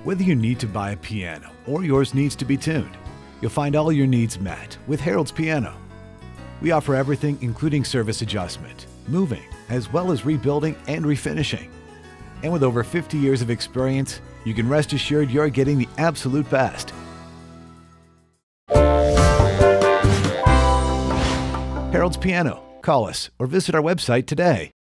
Whether you need to buy a piano or yours needs to be tuned, you'll find all your needs met with Harold's Piano. We offer everything including service adjustment, moving, as well as rebuilding and refinishing. And with over 50 years of experience, you can rest assured you're getting the absolute best. Harold's Piano. Call us or visit our website today.